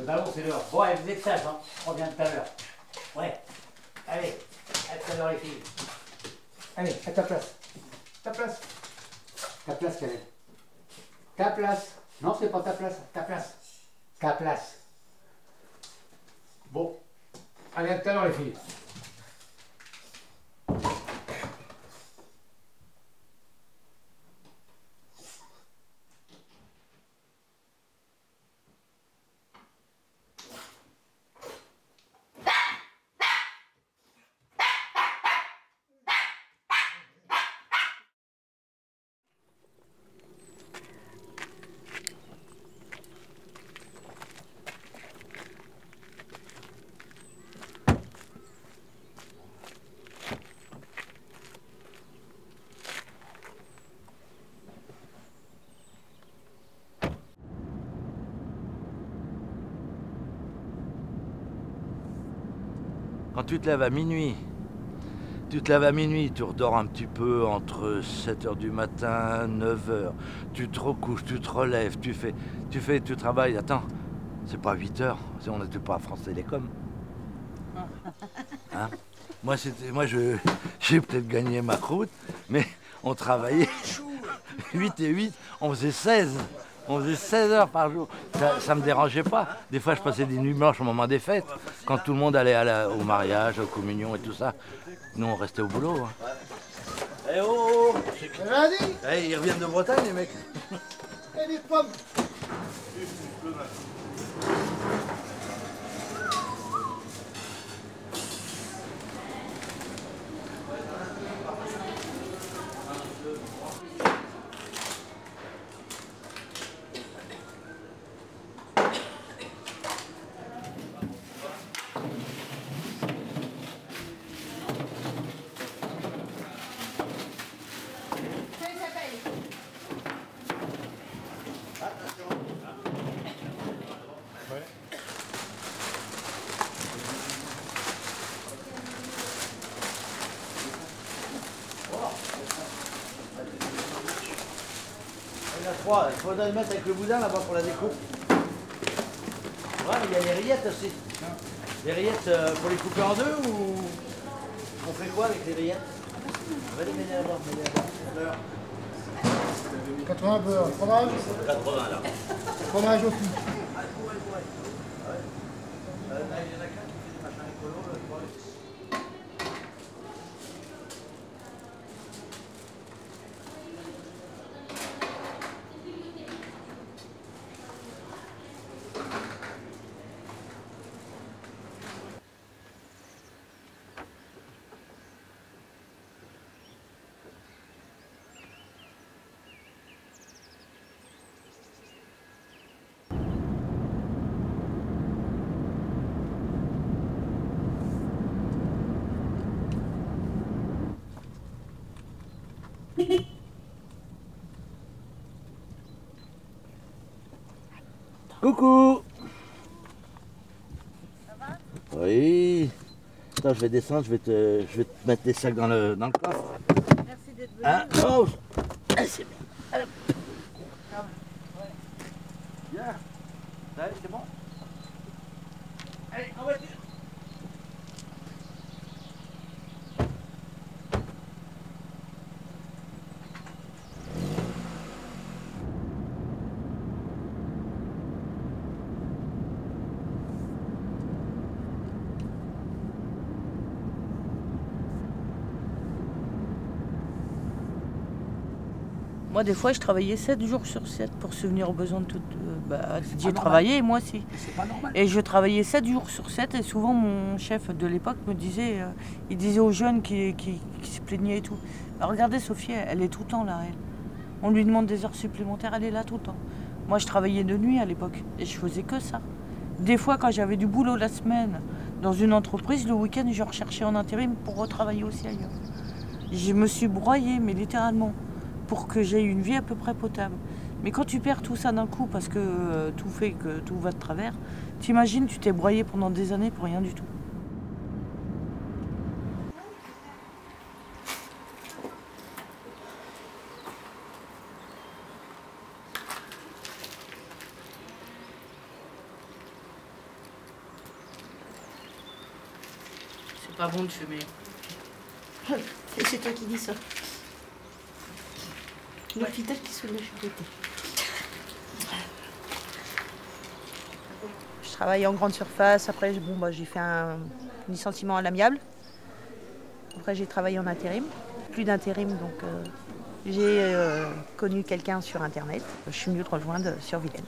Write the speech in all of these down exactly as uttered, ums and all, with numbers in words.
ballon, c'est dehors. Bon, allez, vous êtes sages, hein. On revient tout à l'heure. Ouais. Allez, à tout à l'heure, les filles. Allez, à ta place. Ta place. Ta place, Khaled. Ta place. Non, c'est pas ta place. Ta place. Ta place. Bon. Allez, à tout à l'heure, les filles. Quand tu te lèves à minuit, tu te lèves à minuit, tu redors un petit peu entre sept heures du matin, neuf heures. Tu te recouches, tu te relèves, tu fais, tu fais, tu travailles. Attends, c'est pas huit heures, on n'était pas à France Télécom. Hein? Moi, c'était, moi, je, j'ai peut-être gagné ma croûte, mais on travaillait huit et huit, on faisait seize. On faisait seize heures par jour. Ça ne me dérangeait pas. Des fois, je passais des nuits blanches au moment des fêtes, quand tout le monde allait à la, au mariage, aux communions et tout ça. Nous, on restait au boulot. Hein. Eh oh, oh eh, ils reviennent de Bretagne, les mecs. Et les pommes. Il faudrait le mettre avec le boudin là-bas pour la découpe. Ouais, il y a les rillettes aussi. Les rillettes euh, pour les couper en deux ou on fait quoi avec les rillettes? On va les mettre là-bas. quatre-vingts beurre, fromage. quatre-vingts là. Fromage aussi. Coucou. Ça va? Oui. Attends, je vais descendre, je vais te, je vais te mettre les sacs dans le, dans le coffre. Merci d'être venu. Hein? Oh. Allez, c'est bien. Allez. Viens. Allez, c'est bon? Allez, en voiture. Moi, des fois, je travaillais sept jours sur sept pour subvenir aux besoins de tout. Euh, bah, j'ai travaillé, et moi aussi. C'est pas normal. Et je travaillais sept jours sur sept, et souvent, mon chef de l'époque me disait, euh, il disait aux jeunes qui, qui, qui se plaignaient et tout, bah, regardez Sophie, elle est tout le temps là, elle. On lui demande des heures supplémentaires, elle est là tout le temps. Moi, je travaillais de nuit à l'époque, et je faisais que ça. Des fois, quand j'avais du boulot la semaine dans une entreprise, le week-end, je recherchais en intérim pour retravailler aussi ailleurs. Je me suis broyée, mais littéralement, pour que j'aie une vie à peu près potable. Mais quand tu perds tout ça d'un coup parce que euh, tout fait que tout va de travers, t'imagines, tu t'es broyé pendant des années pour rien du tout. pas bon de fumer. Et c'est toi qui dis ça. L'hôpital qui se lève côté. Je travaille en grande surface. Après, bon, bah, j'ai fait un licenciement à l'amiable. Après, j'ai travaillé en intérim. Plus d'intérim, donc euh, j'ai euh, connu quelqu'un sur Internet. Je suis venue te rejoindre sur Vilaine.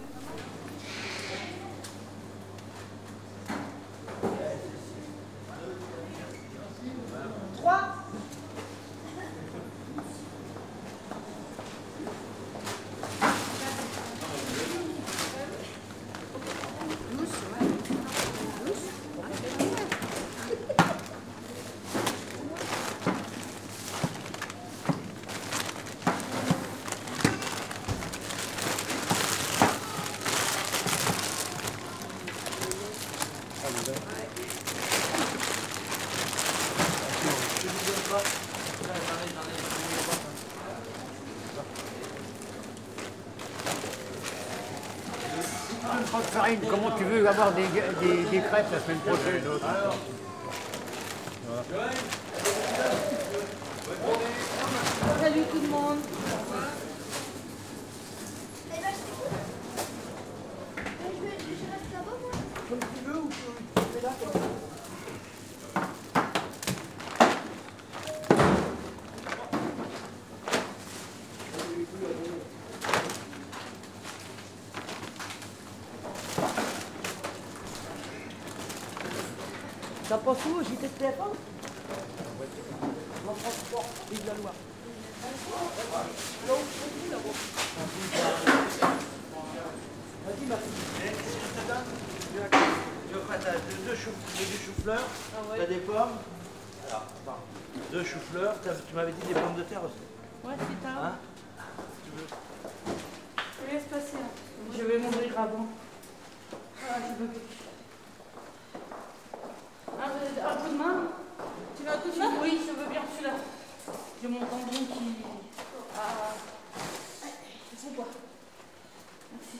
Farine, comment tu veux avoir des, des, des crêpes la semaine prochaine? Voilà. Salut tout le monde. T'as pas sous, j'y t'ai pas. En transport, vive la loi. Vas-y, ma fille. T'as deux choux-fleurs, Ah ouais. t'as des pommes. Alors, attends. Deux choux-fleurs, tu m'avais dit des pommes de terre aussi. Ouais, c'est tard. Hein? Je laisse passer. Je vais mourir avant. Ah, je veux plus. Un, un coup de main. Tu veux un coup de main? Oui, je veux bien celui-là. J'ai mon tendon qui... Ah. Ils sont quoi? Merci.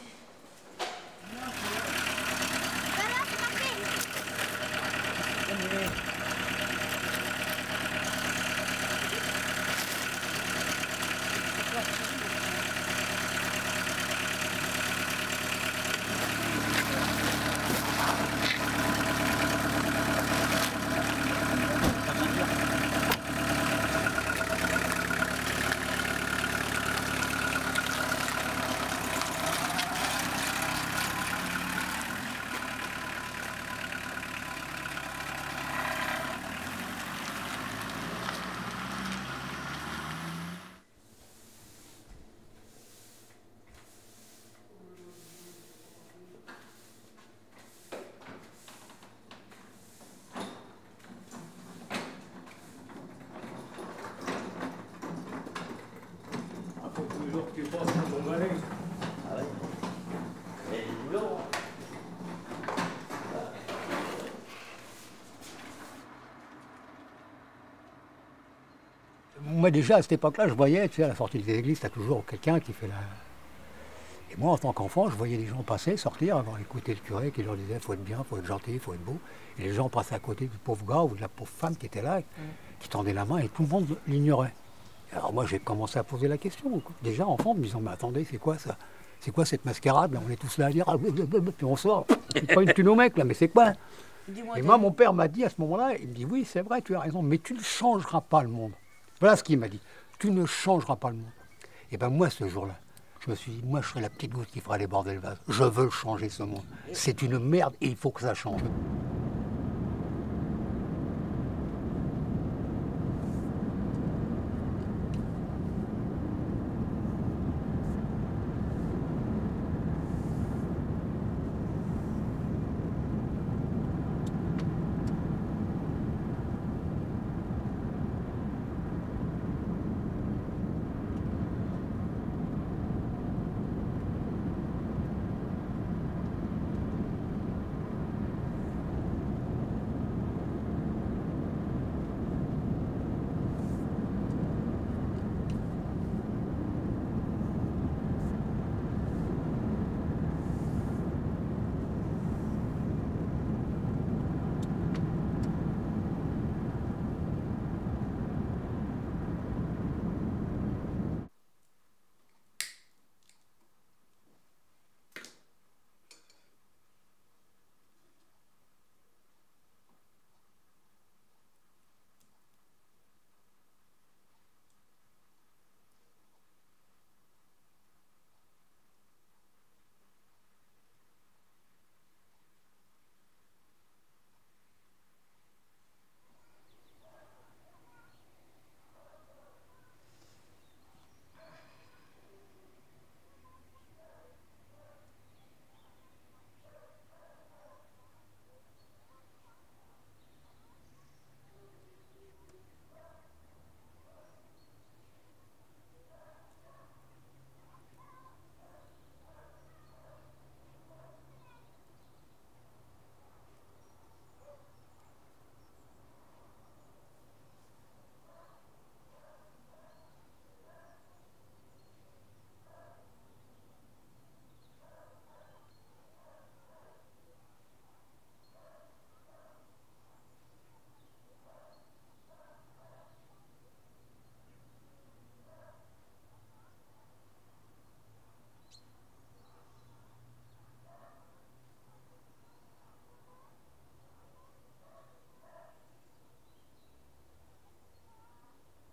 Tu penses à ton balai. Ah ouais. Mais du boulot. Moi déjà à cette époque-là, je voyais, tu sais, à la sortie des églises, tu as toujours quelqu'un qui fait la... Et moi en tant qu'enfant, je voyais les gens passer, sortir, avoir écouté le curé qui leur disait faut être bien, faut être gentil, faut être beau. Et les gens passaient à côté du pauvre gars ou de la pauvre femme qui était là, qui tendait la main et tout le monde l'ignorait. Alors moi j'ai commencé à poser la question, déjà enfant, me disant mais attendez, c'est quoi ça? C'est quoi cette mascarade là? On est tous là à dire, ah, puis on sort, tu prends une thune au mec là, mais c'est quoi? Et moi mon père m'a dit à ce moment-là, il me dit oui c'est vrai, tu as raison, mais tu ne changeras pas le monde. Voilà ce qu'il m'a dit, tu ne changeras pas le monde. Et ben moi ce jour-là, je me suis dit, moi je serai la petite goutte qui fera déborder le vase. Je veux changer ce monde. C'est une merde et il faut que ça change.